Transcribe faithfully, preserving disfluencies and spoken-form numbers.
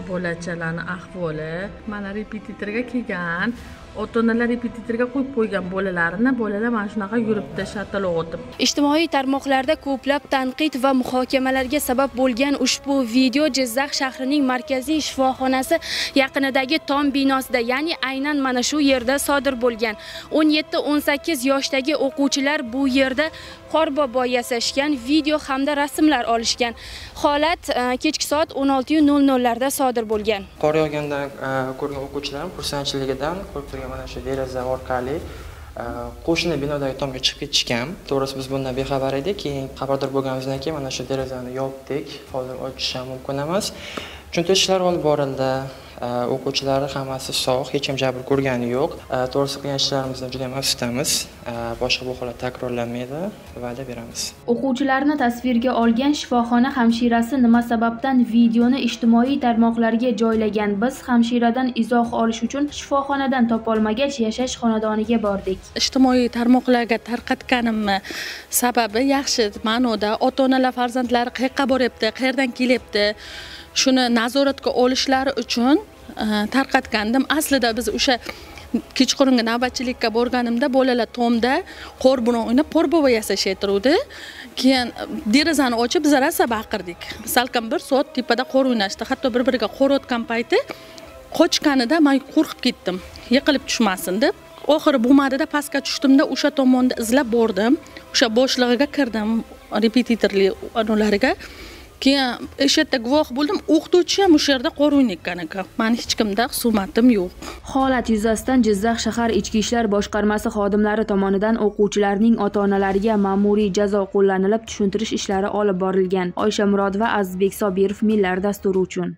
bolachalarni ahvoli. Mana repetitorga kelgan, ota-onalar repetitorga qo'yib qo'ygan bolalarini, bolalar mana shunaqa yuribdi, shataloq o'tib. Ijtimoiy tarmoqlarda ko'plab tanqid va muhokamalarga sabab bo'lgan ushbu video Jizzax shahrining markaziy shifoxonasi yaqinidagi tom binosida, ya'ni aynan mana shu yerda sodir bo'lgan. o'n yetti o'n sakkiz yoshdagi o'quvchilar bu yerda qorbobo yasashgan, video hamda rasmlar olishgan. Holat kechki soat o'n olti nol nol larda sodir bo'lgan. Qor yog'gandan ko'rgan o'quvchilarim xursandchiligidan qo'rqib turgan mana shu deraza orqali qo'shni binodagi tomga chiqib ketishgan. To'g'risi biz bundan bexabar edik. Keyin xabardor bo'lganimizdan keyin mana shu derazani yopdik. Hozir ochish ham mumkin emas. Tushuntirish ishlari olib borildi. O'quvchilar hammasi sog', hech kim jabr ko'rgani yo'q. To'g'risi qilgan ishlarimizdan juda ham afsusdamiz. Boshqa bu holat takrorlanmaydi, va'da beramiz. O'quvchilarni tasvirga olgan shifoxona hamshirasi nima sababdan videoni ijtimoiy tarmoqlarga joylagan? Biz hamshiradan izoh olish uchun shifoxonadan topolmagach yashash xonadoniga bordik. Ijtimoiy tarmoqlarga tarqatganimni sababi yaxshi ma'noda ota-onalar farzandlari qayerga boryapti, qayerdan kelyapti, shuni nazoratga olishlari uchun tarqatgandim. Aslida biz o'sha kechqurungi navbatchilikka borganimda bolalar tomda qor bilan o'ynab qorbobo yasashaytirdi. Keyin derazani ochib biz rosa baqirdik. Salkam bir soat tepada qor o'ynashdi. Hatto bir-biriga qor o'tgan payti qochganida men qo'rqib ketdim. Yiqilib tushmasin deb. Oxiri bo'lmadi-da pastga tushdimda o'sha tomonda izlab bordim. O'sha boshlig'iga kirdim, repetitorli onolariga. Keyin eshitda guvoh bo'ldim, o'qituvchi ham o'sha yerda qor o'ynayotgan ekan. Meni hech kimda husumatim yo'q. Holat yuzasidan Jizzax shahar Ichki ishlar boshqarmasi xodimlari tomonidan o'quvchilarning ota-onalariga ma'muriy jazo qo'llanilib, tushuntirish ishlari olib borilgan. Oysha Murodova, Azizbek Sobirov, Millar dasturi uchun.